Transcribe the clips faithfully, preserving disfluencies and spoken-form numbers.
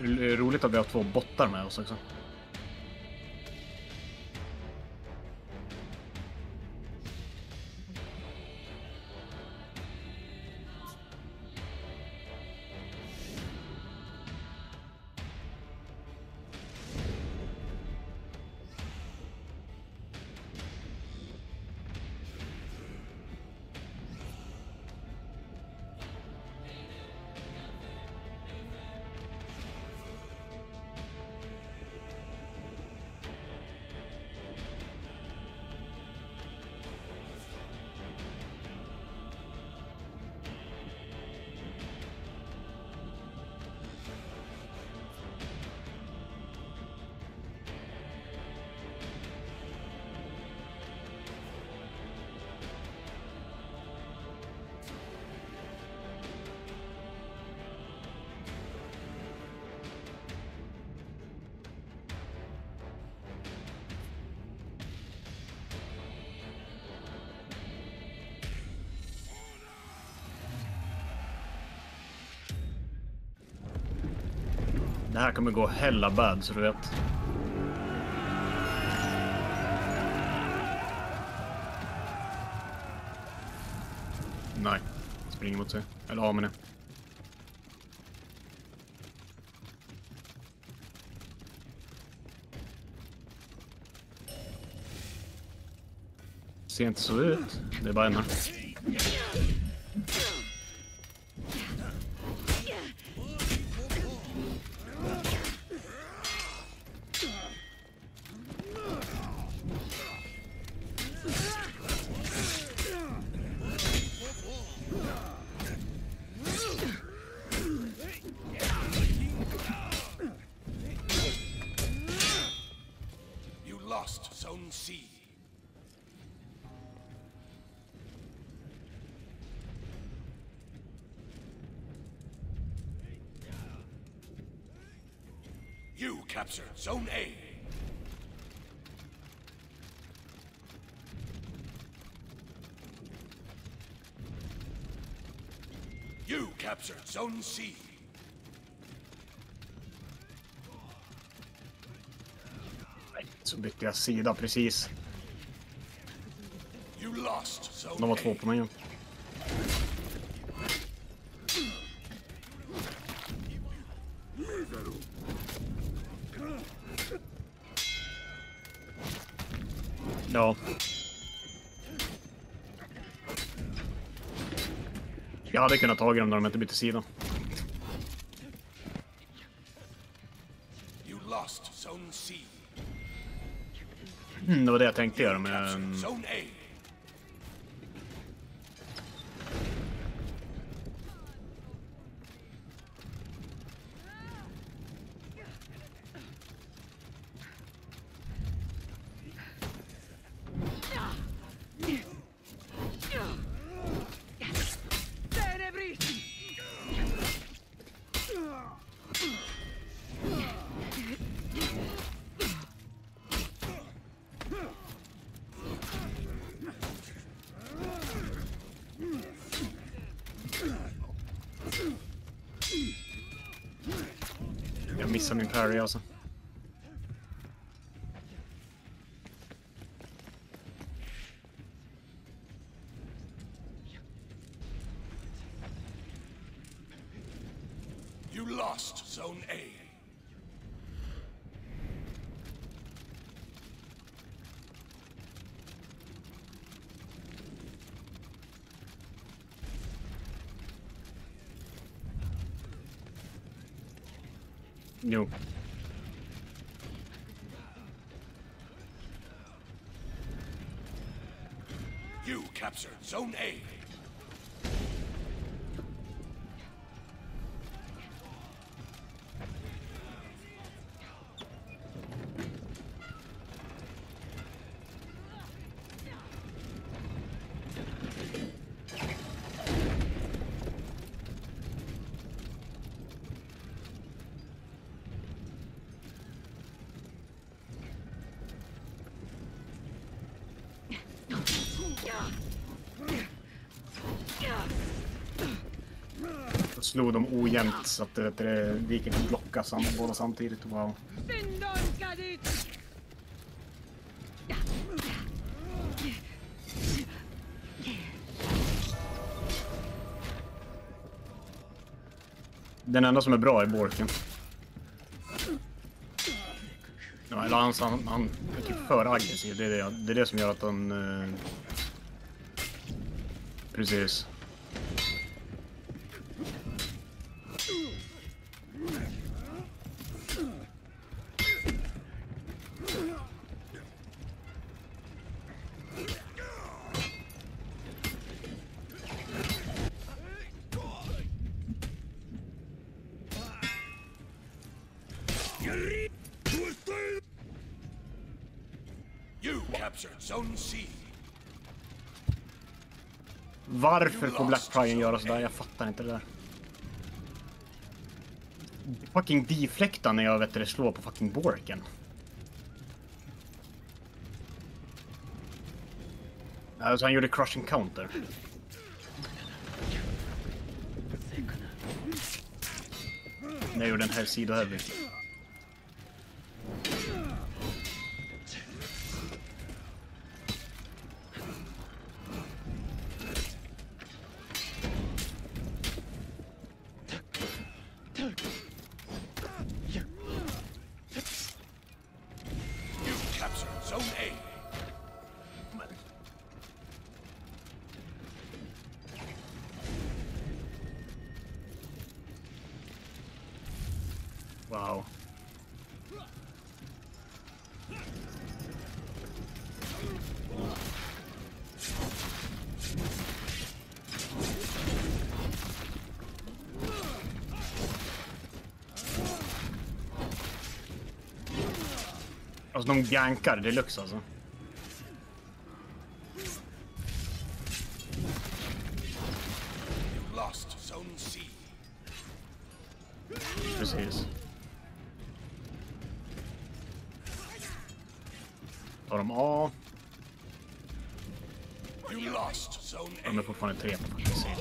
roligt att vi har två bottar med oss också. Det här kommer gå hella bad, så du vet. Nej, springer mot sig. Eller av med det. Ser inte så ut. Det är bara en här. Lost Zone C. You captured Zone A. You captured Zone C. Så bytte jag sida precis. You lost Zone De var två på mig. Ja. Jag hade kunnat ta dem när de inte bytte sida. You lost Zone C. Mm, det var det jag tänkte göra med... Zone A. Jag missar min parry alltså. You lost Zone A. Jo. You captured Zone A. slog dem ojämnt så att det, det, det gick inte att blocka sam, båda samtidigt. Wow. Den enda som är bra är Borken. Ja, eller han, han, han är typ för aggressiv. Det är det, det är det som gör att han... Eh... Precis. You captured Zone C. Varför får Black Prime göra sådär? Jag fattar inte det där. Fucking deflekta när jag vet det slår på fucking Borken. Alltså han gjorde crushing counter. När jag gjorde en här sida heavy. Wow. Alltså de gankar deluxe alltså. Lost Zone C. Precis. Tar de A. You lost Zone A. De är fortfarande tre på första sidan.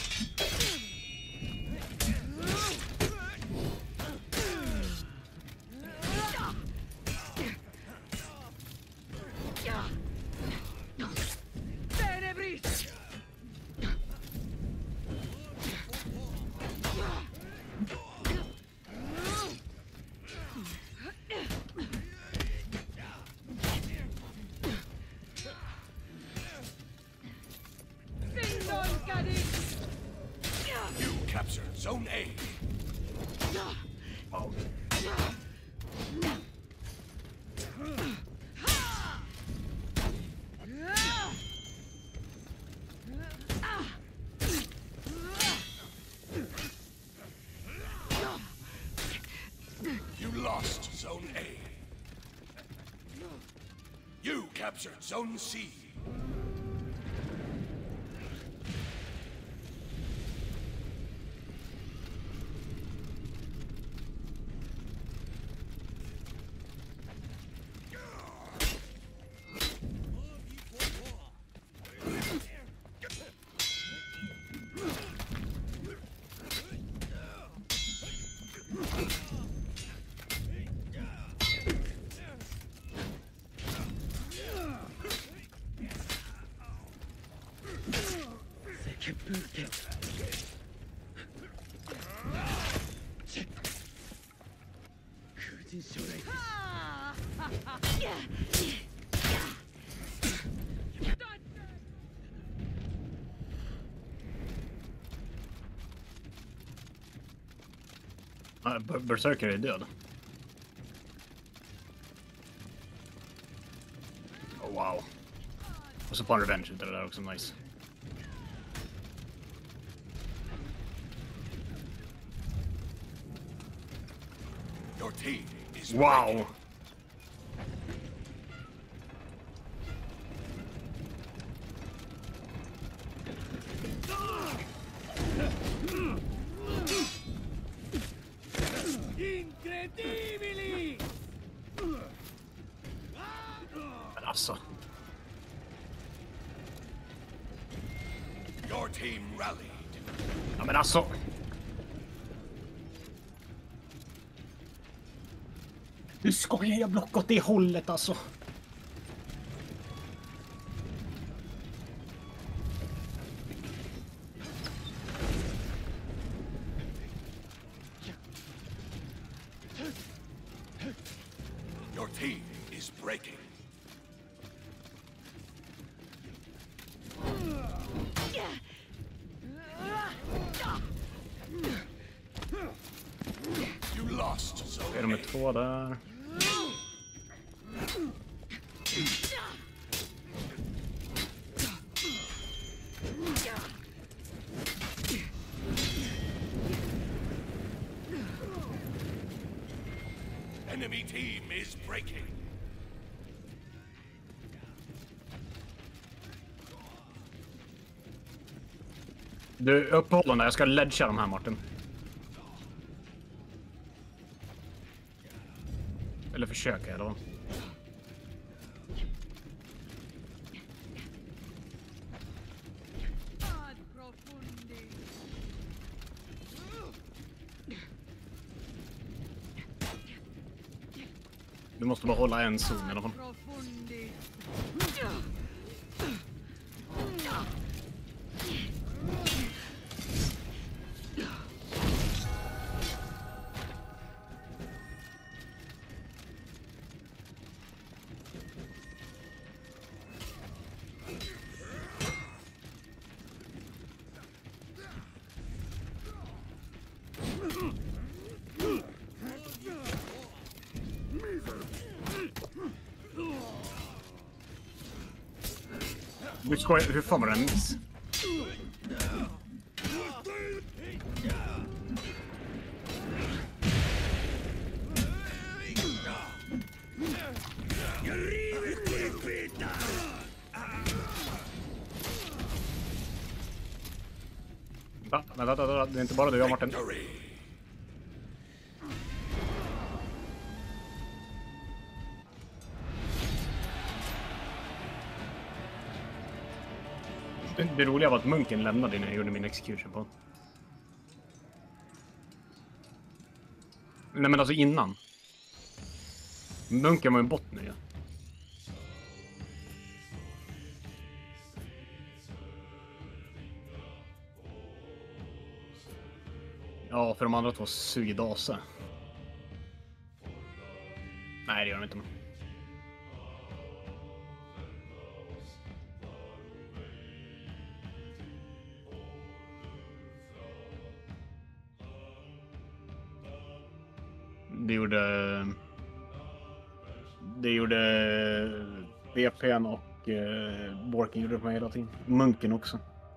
You captured Zone A. Wow. You lost Zone A. You captured Zone C. Ah, Berserker är död. Oh, wow. Och så på en revenge utav det där också, nice. Your team is Wow. Incredibili! Men alltså. Your team rallied. Ja men alltså. Du skojar, jag blockar åt det hållet alltså. Your team is breaking. You lost zone Är de A. med två där? Enemy team is breaking. Du, uppehåll dem där. Jag ska ledga de här, Martin. Eller försöka i alla fall. Du måste bara hålla en zon i alla fall. Du skojar, hur fan var det en miss? Va? Vänta, vänta, vänta, det är inte bara du, jag Martin. Victory. Det, det roliga var att munken lämnade när jag gjorde min execution på. Nej men alltså innan. Munken var en bot nu, ja. Ja, för de andra två suger dasa. Nej, det gör de inte. Det gjorde... Det gjorde V P:n och eh, Borken gjorde det på mig hela tiden. Munken också.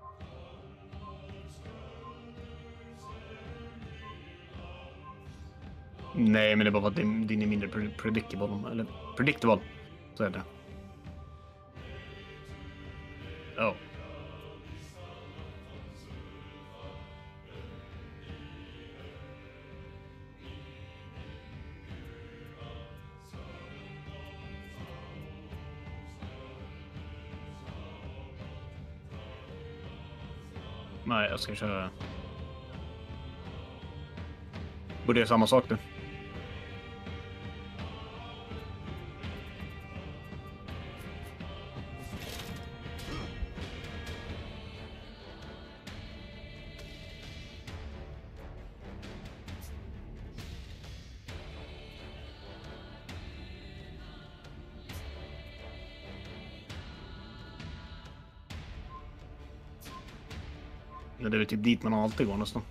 Nej, men det är bara för att din, din är mindre predictable. Eller predictable. Så är det. Ja. Oh. Nej, jag ska köra... Borde det samma sak nu? Det är väl typ dit man alltid går nästan.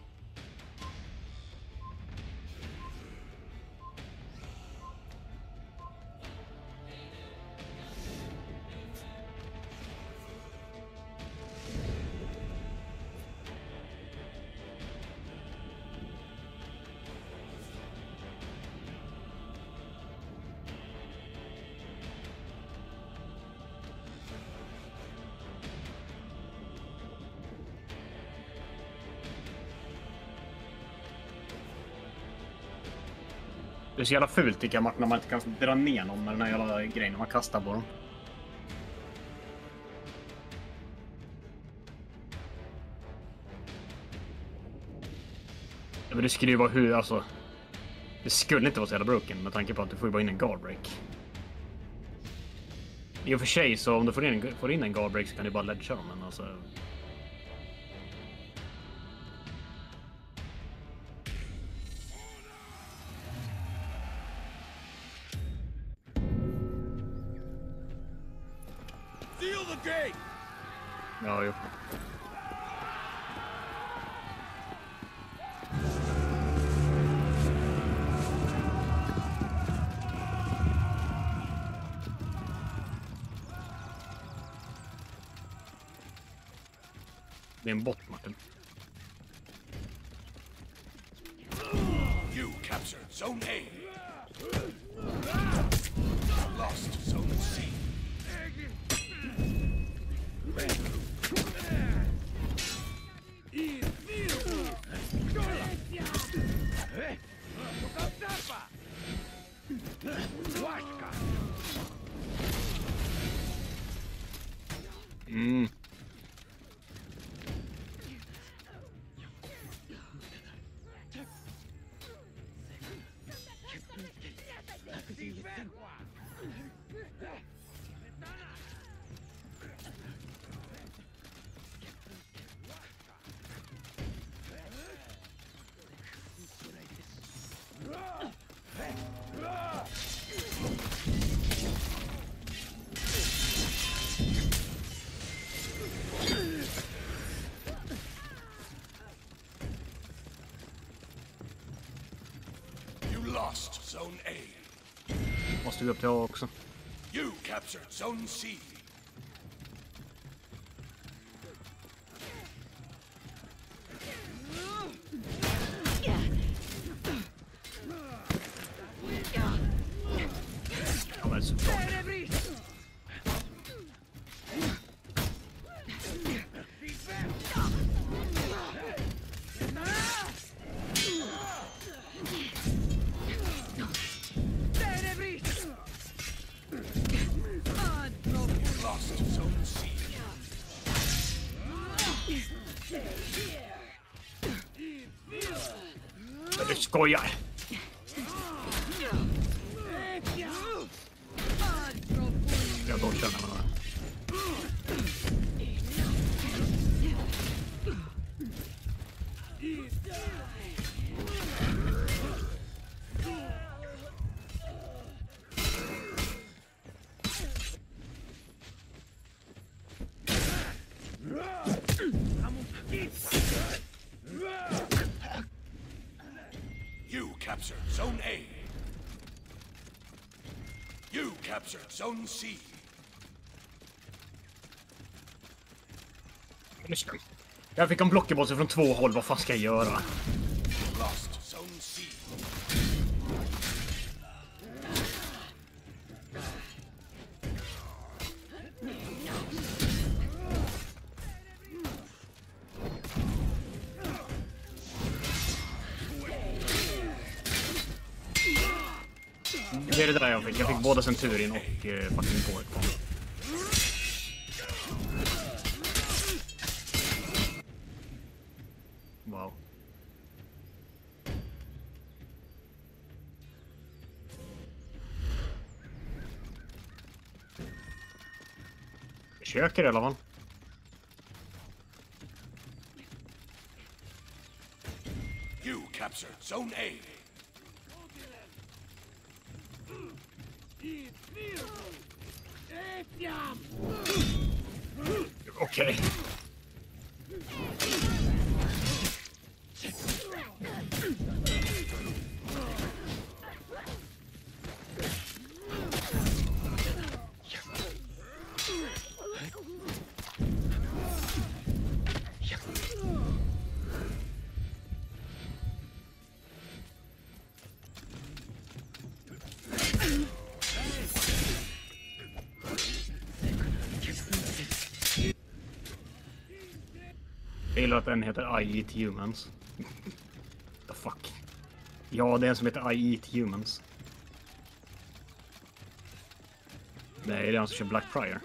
Det är så jävla fult tycker jag, Martin, när man inte kan dra ner någon med den här jävla grejen när man kastar på dem. Jag vill skruva hur, alltså... Det skulle inte vara så jävla broken med tanke på att du får ju bara in en guard break. I och för sig så om du får in, får in en guard break så kan du bara ledge dem, men alltså... Seal the gate! Ja, jo. Det är en bot, Martin. You captured Zone A. Lost Zone C. Mm. Lost Zone A. Måste vi upp till A också. You captured Zone C. Ja, men så bra. Lost Zone C. Men du skojar! Jag då känner man det. You captured Zone A. You captured Zone C. Jag fick en blockebosse från två håll, vad fan ska jag göra? Lost Zone C. Det är det där jag fick. Jag fick både Centurion och eh, fucking Borg på. Wow. Försöker i alla fall. You captured Zone A. Okej. Jag gillar att den heter I Eat Humans. The fuck? Ja, det är en som heter I Eat Humans. Nej, det är han som kör Black Friar.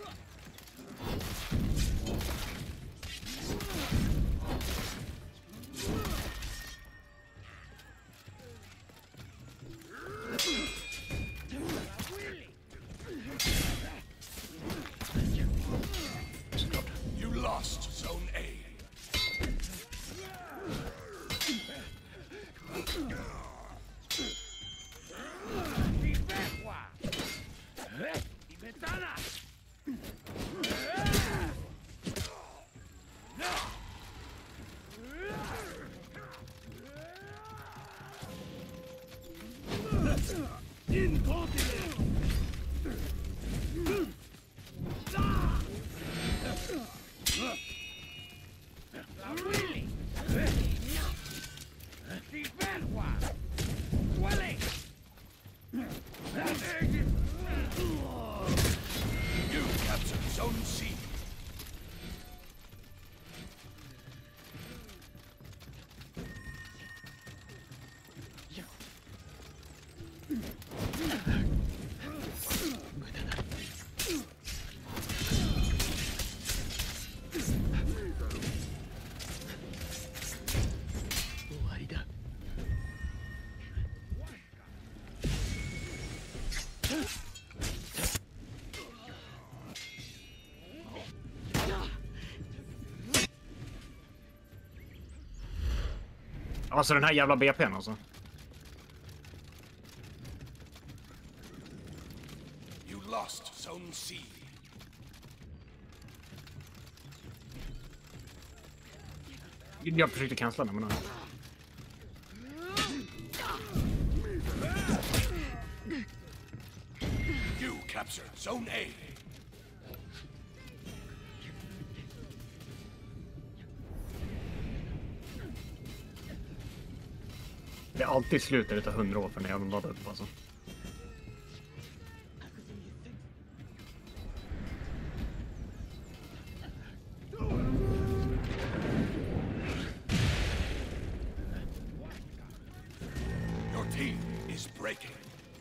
Alltså den här jävla B P:n alltså. You lost Zone C. Jag försökte cancella den, men nej. You captured Zone A. Det är alltid slut när det tar hundra år för när jag laddar upp alltså. Your team is breaking.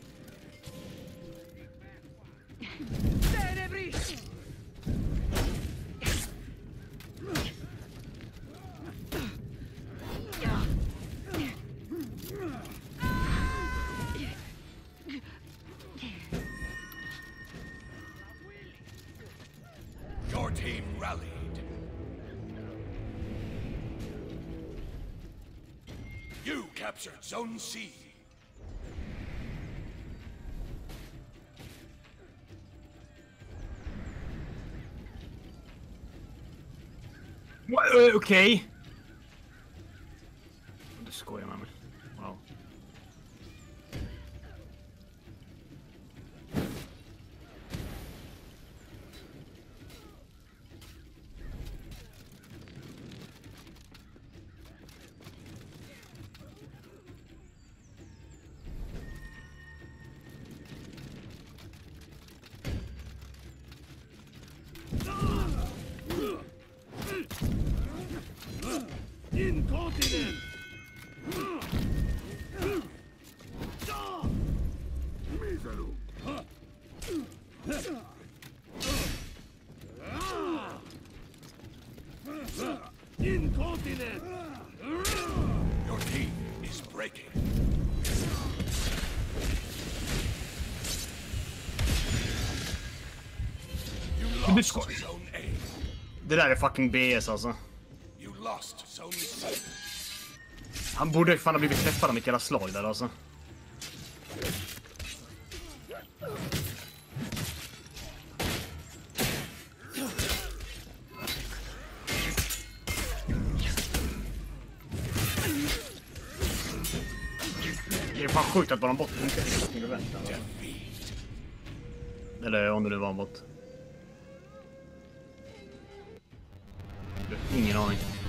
Your team rallied. You captured Zone C. Okej. Okay. Du skojar med mig. Wow. Incontinent! Misero! Incontinent! Your team is breaking. You lost skojar. Zone A. Det där är fucking B S alltså. You lost Zone C. Han borde fan ha blivit träffad av mitt jävla slag där alltså. Det är fan sjukt att bara en bot inte är vänta. Eller om det nu var en bot. Ingen aning.